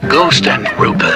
Ghost and ROOPA.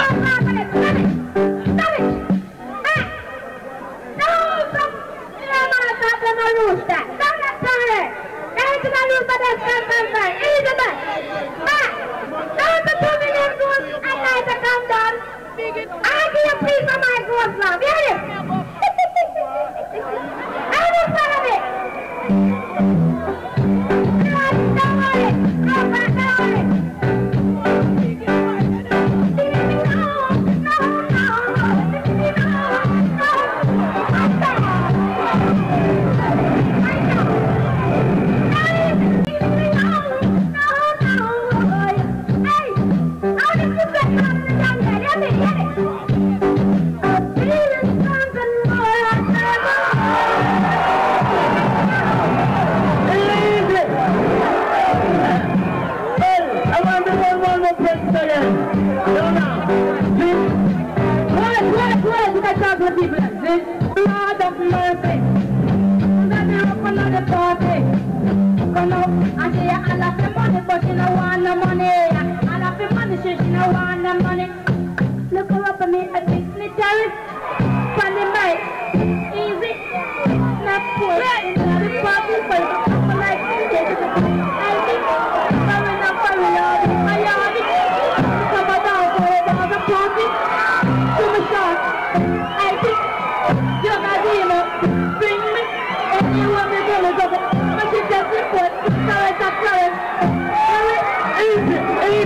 Lord of mercy, let me up another party. Come up, I say I love the money, but she don't want the money. I love the money, she don't want the money. Look her up at me, a dignitary. Funny mic, easy, not poor. Not the party, but I'm like, I think, I'm not very hard. I am it. Come about for the party. To the shot. I think you're not able to bring me and you want me to look up. But she just report. Sorry, sorry. Easy.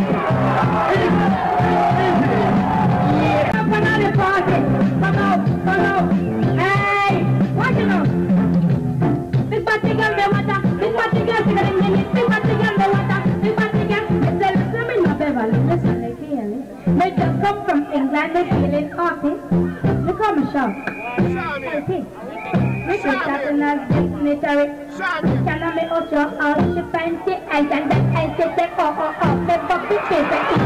Yeah. Come on the party. Come out. Hey, what you know? Big party girl, the water. Big party girl, she got in the big party girl, the water. Big party girl, it's a swimming up Beverly. Listen, like here. They just come from England, they're feeling office. Look how me shout. Okay. Make it happen as dignitary. Can I make us your house? She fancy, I can that I say, oh, the bucket face.